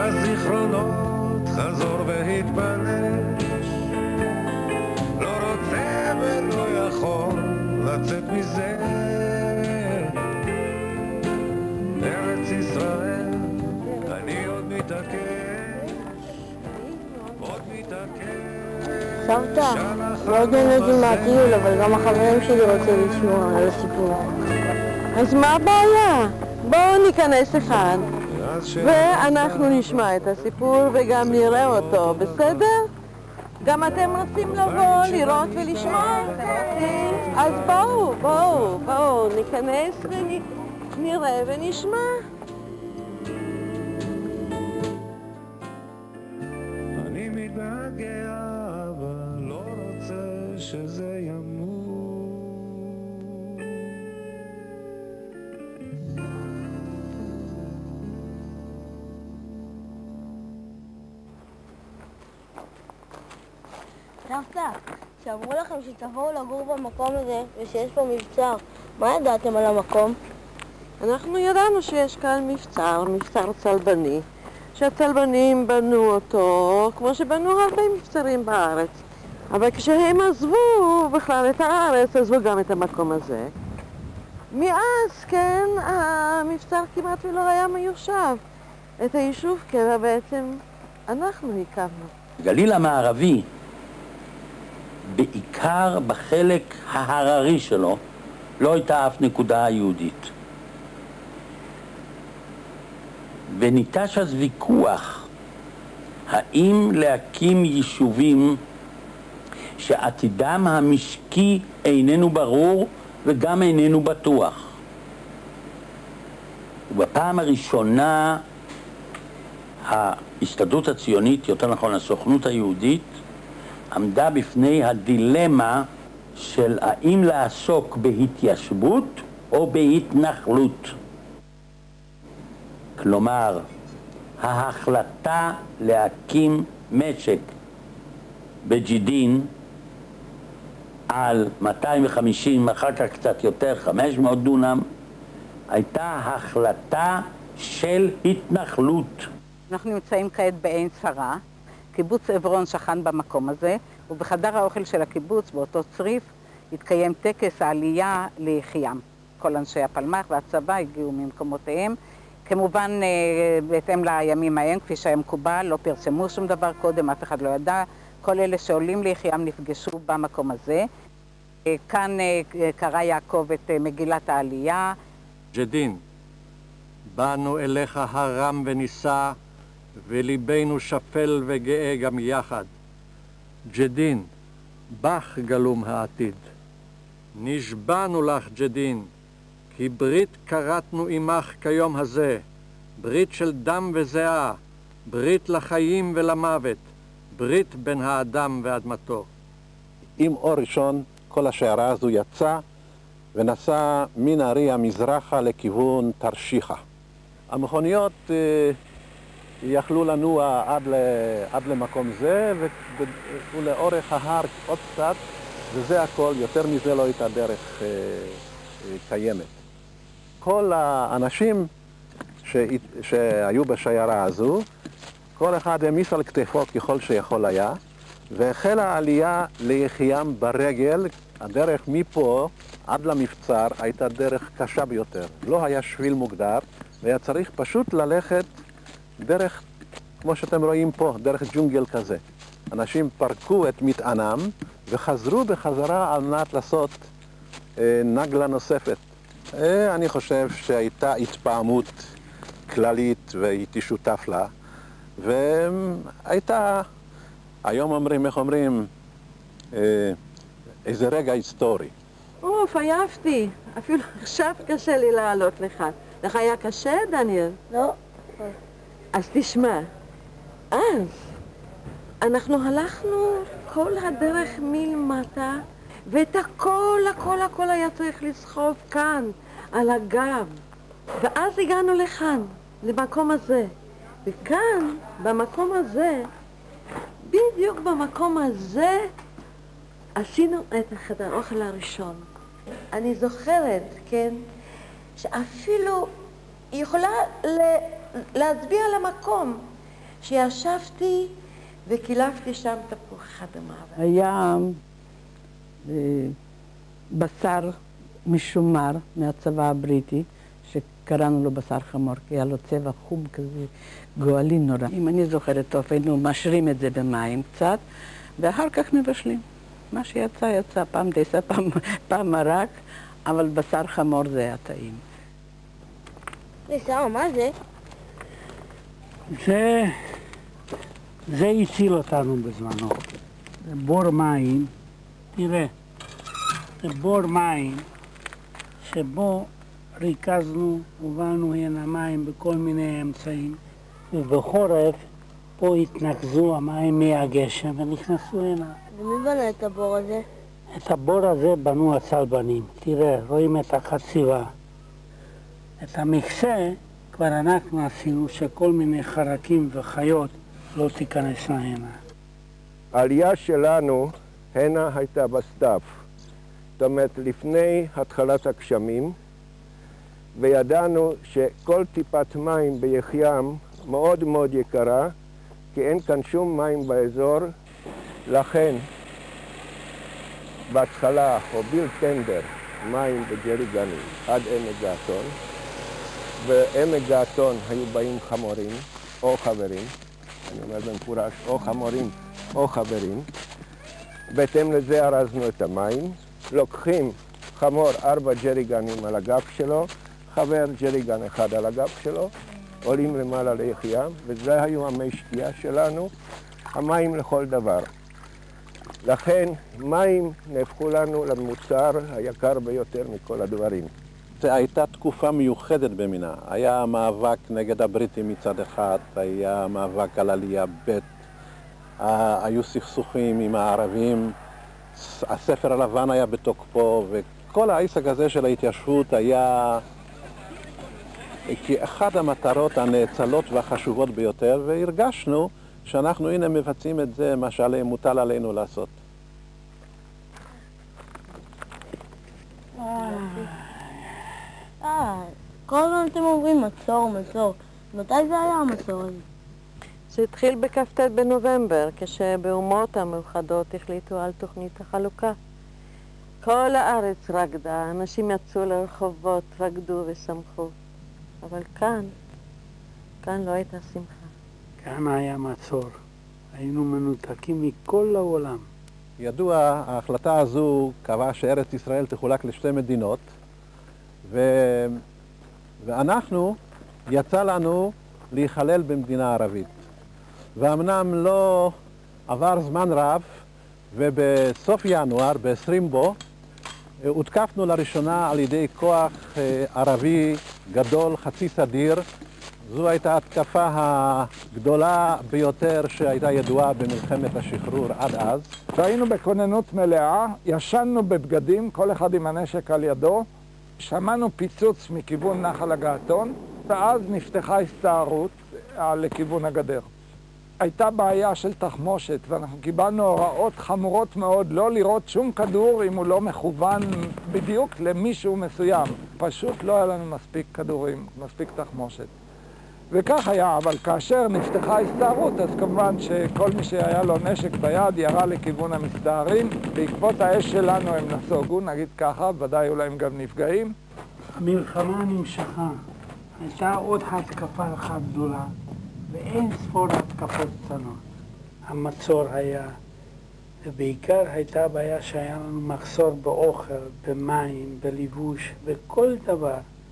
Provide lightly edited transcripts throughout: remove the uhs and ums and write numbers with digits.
הזיכרונות חזור והתפלש, לא רוצה ולא יכול לצאת מזה. ארץ ישראל, אני עוד מתעקש, עוד מתעקש. סבתא, מאוד נהניתי מהטיול, אבל גם החברים שלי רוצים לשמוע על הסיפור. אז מה הבעיה? בואו ניכנס לכאן, ואנחנו נשמע את הסיפור וגם נראה אותו, בסדר? גם אתם רוצים לבוא, לראות ולשמוע? אז בואו, ניכנס ונראה ונשמע. אני מתגעגע, אבל לא רוצה שזה ימות. סבתא, שאמרו לכם שתבואו לגור במקום הזה ושיש פה מבצר, מה ידעתם על המקום? אנחנו ידענו שיש כאן מבצר צלבני, שהצלבנים בנו אותו כמו שבנו הרבה מבצרים בארץ. אבל כשהם עזבו בכלל את הארץ, עזבו גם את המקום הזה. מאז, כן, המבצר כמעט ולא היה מיושב. את היישוב קבע בעצם אנחנו הקמנו. גליל המערבי, בעיקר בחלק ההררי שלו, לא הייתה אף נקודה יהודית. וניטש אז ויכוח האם להקים יישובים שעתידם המשקי איננו ברור וגם איננו בטוח. ובפעם הראשונה ההסתדרות הציונית, יותר נכון הסוכנות היהודית, עמדה בפני הדילמה של האם לעסוק בהתיישבות או בהתנחלות. כלומר, ההחלטה להקים משק בג'דין על 250, אחר כך קצת יותר, 500 דונם, הייתה החלטה של התנחלות. אנחנו נמצאים כעת בעין שרה. קיבוץ עברון שכן במקום הזה, ובחדר האוכל של הקיבוץ, באותו צריף, התקיים טקס העלייה ליחיעם. כל אנשי הפלמ"ח והצבא הגיעו ממקומותיהם. כמובן, בהתאם לימים ההם, כפי שהיה מקובל, לא פרסמו שום דבר קודם, אף אחד לא ידע. כל אלה שעולים ליחיעם נפגשו במקום הזה. כאן קרא יעקב את מגילת העלייה. ג'דין, באנו אליך הרם ונישא, וליבנו שפל וגאה גם יחד. ג'דין, בך גלום העתיד. נשבענו לך, ג'דין, כי ברית קרתנו עמך כיום הזה, ברית של דם וזיעה, ברית לחיים ולמוות, ברית בין האדם ואדמתו. עם אור ראשון כל השיירה הזו יצא ונסע מנהריה מזרחה לכיוון תרשיחא. המכוניות יכלו לנוע עד למקום זה ולאורך ההר עוד קצת, וזה הכל, יותר מזה לא הייתה דרך קיימת. כל האנשים שהיו בשיירה הזו, כל אחד העמיס על כתפו ככל שיכול היה, והחלה העלייה ליחיעם ברגל. הדרך מפה עד למבצר הייתה דרך קשה ביותר. לא היה שביל מוגדר, והיה צריך פשוט ללכת דרך, כמו שאתם רואים פה, דרך ג'ונגל כזה. אנשים פרקו את מטענם וחזרו בחזרה על מנת לעשות נגלה נוספת. אני חושב שהייתה התפעמות כללית והייתי שותף לה, והייתה, היום אומרים, איך אומרים, איזה רגע היסטורי. אוף, עייפתי. אפילו עכשיו קשה לי לעלות לכאן. לך היה קשה, דניאל? לא. אז תשמע, אז אנחנו הלכנו כל הדרך מלמטה, ואת הכל היה צריך לסחוב כאן, על הגב. ואז הגענו לכאן, למקום הזה. וכאן, במקום הזה, בדיוק במקום הזה, עשינו את חדר האוכל הראשון. אני זוכרת, כן, שאפילו היא יכולה להצביע על המקום. שישבתי וקילפתי שם תפוח אחד אדמה. היה בשר משומר מהצבא הבריטי, שקראנו לו בשר חמור, כי היה לו צבע חום כזה, גואלי נורא. אם אני זוכרת טוב, היינו משרים את זה במים קצת, ואחר כך מבשלים. מה שיצא, יצא. פעם דסה, פעם מרק, אבל בשר חמור זה היה טעים. שרה, מה זה? זה הציל אותנו בזמנו. זה בור מים, תראה, זה בור מים שבו ריכזנו ובאנו הנה מים בכל מיני אמצעים, ובחורף פה התנקזו המים מהגשם ונכנסו הנה. ומי בנה את הבור הזה? את הבור הזה בנו הצלבנים. תראה, רואים את החציבה. את המכסה כבר אנחנו עשינו שכל מיני חרקים וחיות לא תיכנסנה הנה. העלייה שלנו הנה הייתה בסתיו. זאת אומרת, לפני התחלת הגשמים, וידענו שכל טיפת מים ביחיים מאוד מאוד יקרה, כי אין כאן שום מים באזור, לכן בהתחלה הוביל טנדר מים בג'ריגנים עד עמק געתון, ועמק געתון היו באים חמורים או חברים, אני אומר במפורש, או חמורים או חברים. בהתאם לזה ארזנו את המים, לוקחים חמור 4 ג'ריגנים על הגב שלו, חבר ג'ריגן אחד על הגב שלו, עולים למעלה ליחיים, וזה היו המי שתייה שלנו, המים לכל דבר. לכן מים נהפכו לנו למוצר היקר ביותר מכל הדברים. זו הייתה תקופה מיוחדת במינה. היה מאבק נגד הבריטים מצד אחד, היה מאבק על עלייה ב', היו סכסוכים עם הערבים, הספר הלבן היה בתוקפו, וכל העסק הזה של ההתיישבות היה כאחת המטרות הנאצלות והחשובות ביותר, והרגשנו שאנחנו הנה מבצעים את זה, מה שמוטל עלינו לעשות. כל הזמן אתם אומרים מצור, מצור. מתי זה היה המצור הזה? זה התחיל בכ"ט בנובמבר, כשבאומות המאוחדות החליטו על תוכנית החלוקה. כל הארץ רקדה, אנשים יצאו לרחובות, רקדו ושמחו. אבל כאן לא הייתה שמחה. כאן היה מצור. היינו מנותקים מכל העולם. ידוע, ההחלטה הזו קבעה שארץ ישראל תחולק לשתי מדינות, ואנחנו, יצא לנו להיכלל במדינה ערבית. ואמנם לא עבר זמן רב, ובסוף ינואר, ב-20 בו, הותקפנו לראשונה על ידי כוח ערבי גדול, חצי סדיר. זו הייתה ההתקפה הגדולה ביותר שהייתה ידועה במלחמת השחרור עד אז. והיינו בכוננות מלאה, ישנו בבגדים, כל אחד עם הנשק על ידו. שמענו פיצוץ מכיוון נחל הגעתון, ואז נפתחה הסתערות לכיוון הגדר. הייתה בעיה של תחמושת, ואנחנו קיבלנו הוראות חמורות מאוד לא לראות שום כדור אם הוא לא מכוון בדיוק למישהו מסוים. פשוט לא היה לנו מספיק כדורים, מספיק תחמושת. וכך היה, אבל כאשר נפתחה הסתערות, אז כמובן שכל מי שהיה לו נשק ביד ירה לכיוון המסתערים. בעקבות האש שלנו הם נסוגו, נגיד ככה, ודאי אולי הם גם נפגעים. המלחמה נמשכה. הייתה עוד התקפה אחת גדולה, ואין ספור התקפות קטנות. המצור היה, ובעיקר הייתה בעיה שהיה לנו מחסור באוכל, במים, בלבוש, בכל דבר.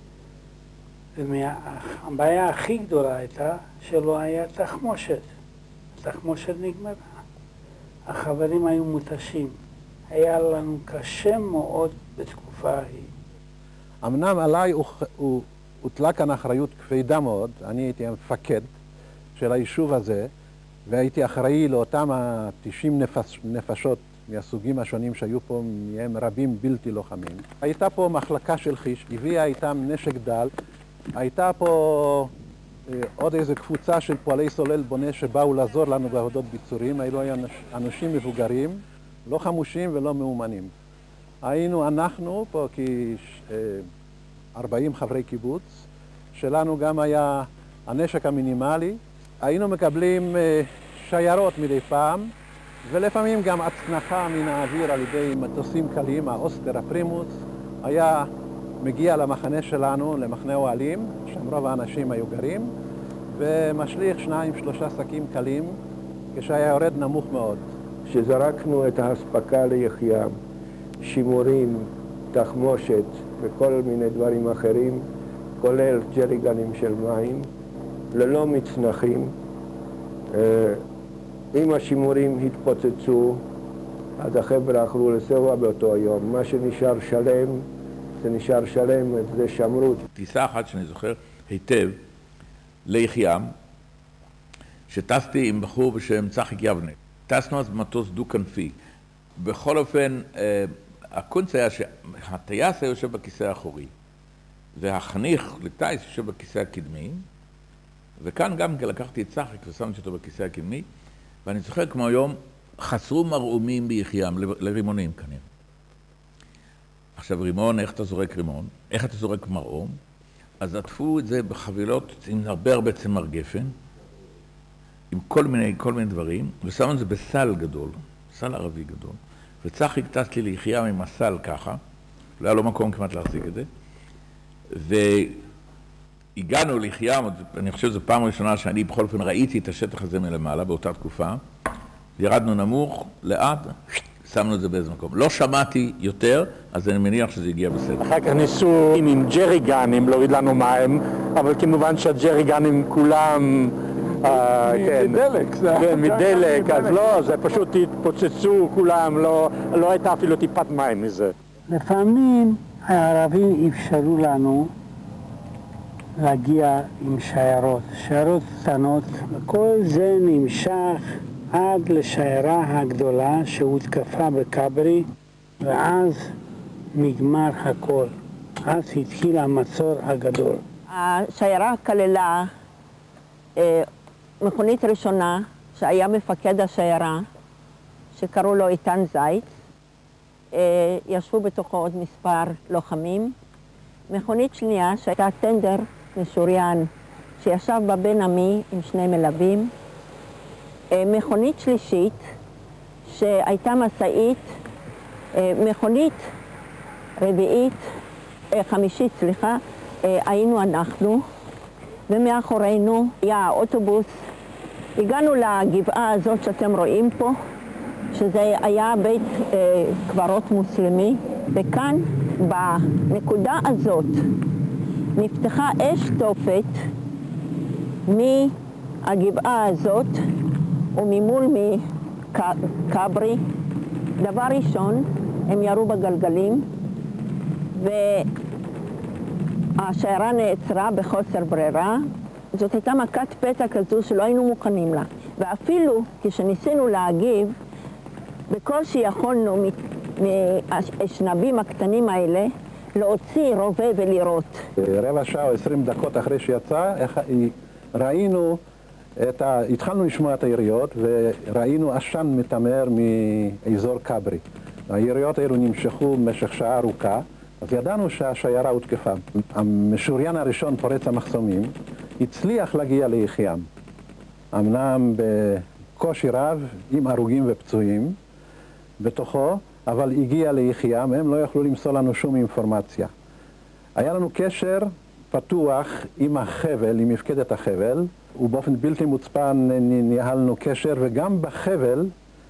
והבעיה הכי גדולה הייתה שלא היה תחמושת. התחמושת נגמרה. החברים היו מותשים. היה לנו קשה מאוד בתקופה ההיא. אמנם עליי הוטלה כאן אחריות כבדה מאוד. אני הייתי המפקד של היישוב הזה, והייתי אחראי לאותם 90 נפשות מהסוגים השונים שהיו פה, מהם רבים בלתי לוחמים. הייתה פה מחלקה של חיש, הביאה איתם נשק דל. הייתה פה עוד איזו קבוצה של פועלי סולל בונה שבאו לעזור לנו בעבודות ביצורים. היו אנשים מבוגרים, לא חמושים ולא מאומנים. היינו אנחנו פה כ-40 חברי קיבוץ, שלנו גם היה הנשק המינימלי, היינו מקבלים שיירות מדי פעם, ולפעמים גם הצנחה מן האוויר על ידי מטוסים קלים, האוסטר הפרימוס, היה מגיע למחנה שלנו, למחנה אוהלים, שם רוב האנשים היו גרים, ומשליך 2-3 שקים קלים, כשהיה יורד נמוך מאוד. כשזרקנו את האספקה ליחיעם, שימורים, תחמושת וכל מיני דברים אחרים, כולל ג'ריגנים של מים, ללא מצנחים, אם השימורים התפוצצו, אז החבר'ה אכלו לסבוע באותו יום. מה שנשאר שלם, זה נשאר שלם, את זה שמרו. טיסה אחת שאני זוכר היטב, ליחיעם, שטסתי עם בחור בשם צחיק יבנה. טסנו אז במטוס דו-כנפי. בכל אופן, הקונץ היה שהטייס היה יושב בכיסא האחורי, והחניך לטייס יושב בכיסא הקדמי, וכאן גם לקחתי את צחיק ושמתי אותו בכיסא הקדמי, ואני זוכר כמו היום, חסרו מרעומים ביחיעם, לרימונים כנראה. עכשיו רימון, איך אתה זורק רימון? איך אתה זורק מרעום? אז עטפו את זה בחבילות עם הרבה צמר גפן, עם כל מיני דברים, ושמו את זה בסל גדול, סל ערבי גדול, וצחיק טס לי ליחיעם עם הסל ככה, לא היה לו מקום כמעט להחזיק את זה, והגענו ליחיעם, אני חושב שזו פעם ראשונה שאני בכל אופן ראיתי את השטח הזה מלמעלה באותה תקופה, ירדנו נמוך, לאט, שמנו את זה באיזה מקום. לא שמעתי יותר, אז אני מניח שזה הגיע בסדר. אחר כך ניסו עם ג'ריגנים להוריד לנו מים, אבל כמובן שהג'ריגנים כולם... מדלק. מדלק, אז לא, זה פשוט התפוצצו כולם, לא הייתה אפילו טיפת מים מזה. לפעמים הערבים אפשרו לנו להגיע עם שיירות קטנות, וכל זה נמשך עד לשיירה הגדולה שהותקפה בכברי, ואז נגמר הכל. אז התחיל המצור הגדול. השיירה כללה מכונית ראשונה שהיה מפקד השיירה, שקראו לו איתן זייץ. ישבו בתוכו עוד מספר לוחמים. מכונית שנייה שהייתה טנדר משוריין, שישב בה בן עמי עם 2 מלווים. מכונית שלישית שהייתה מסעית, מכונית חמישית, היינו אנחנו, ומאחורינו היה האוטובוס. הגענו לגבעה הזאת שאתם רואים פה, שזה היה בית קברות מוסלמי, וכאן בנקודה הזאת נפתחה אש תופת מהגבעה הזאת וממול מכברי. דבר ראשון, הם ירו בגלגלים, והשיירה נעצרה בחוסר ברירה. זאת הייתה מכת פתע כזו שלא היינו מוכנים לה. ואפילו כשניסינו להגיב, בקושי יכולנו מהאשנבים הקטנים האלה להוציא רובה ולירות. רבע שעה או 20 דקות אחרי שיצא, ראינו התחלנו לשמוע את היריות וראינו עשן מתמר מאזור כברי. היריות האלו נמשכו במשך שעה ארוכה, אז ידענו שהשיירה הותקפה. המשוריין הראשון, פורץ המחסומים, הצליח להגיע ליחיעם. אמנם בקושי רב, עם הרוגים ופצועים בתוכו, אבל הגיע ליחיעם, הם לא יכלו למסור לנו שום אינפורמציה. היה לנו קשר פתוח עם החבל, עם מפקדת החבל, ובאופן בלתי מוצפן ניהלנו קשר, וגם בחבל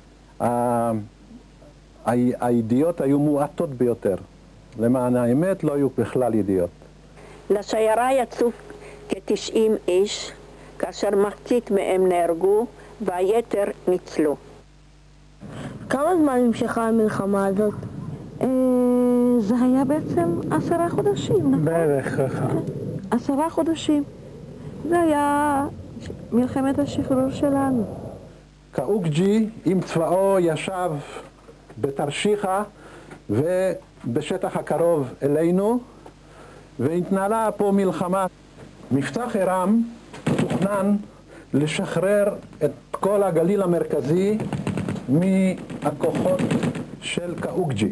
הידיעות היו מועטות ביותר. למען האמת לא היו בכלל ידיעות. לשיירה יצאו כ-90 איש, כאשר מחצית מהם נהרגו והיתר ניצלו. כמה זמן נמשכה המלחמה הזאת? זה היה בעצם 10 חודשים, נכון? בערך ככה. 10 חודשים. זה היה מלחמת השחרור שלנו. קאוקג'י עם צבאו ישב בתרשיחא ובשטח הקרוב אלינו, והתנהלה פה מלחמה. מבצע חירם תוכנן לשחרר את כל הגליל המרכזי מהכוחות של קאוקג'י.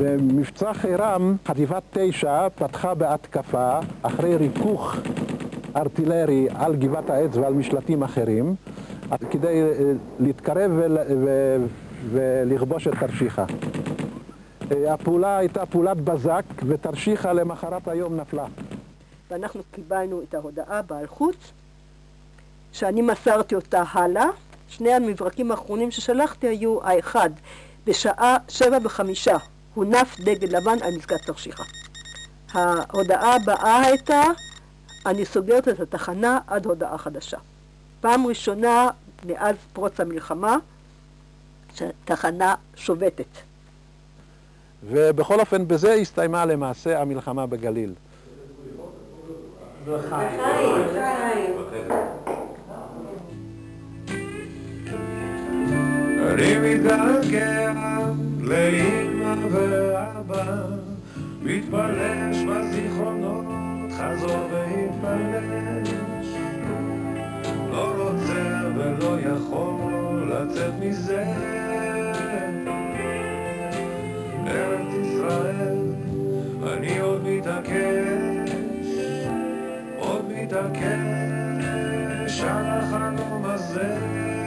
ומבצע חירם, חטיבת 9 פתחה בהתקפה אחרי ריכוך ארטילרי על גבעת העץ ועל משלטים אחרים, כדי להתקרב ולכבוש את תרשיחא. הפעולה הייתה פעולת בזק, ותרשיחא למחרת היום נפלה. ואנחנו קיבלנו את ההודעה בעל חוץ, שאני מסרתי אותה הלאה. שני המברקים האחרונים ששלחתי היו, האחד, בשעה 7:05 הונף דגל לבן על מסגד תרשיחא. ההודעה הבאה הייתה, אני סוגרת את התחנה עד הודעה חדשה. פעם ראשונה מאז פרוץ המלחמה, שהתחנה שובתת. ובכל אופן בזה הסתיימה למעשה המלחמה בגליל. אני מתגעגע לאמא ואבא, מתפלש בזיכרונות, חזור והתפלש. לא רוצה ולא יכול לצאת מזה. ארץ ישראל, אני עוד מתעקש, עוד מתעקש על החלום הזה.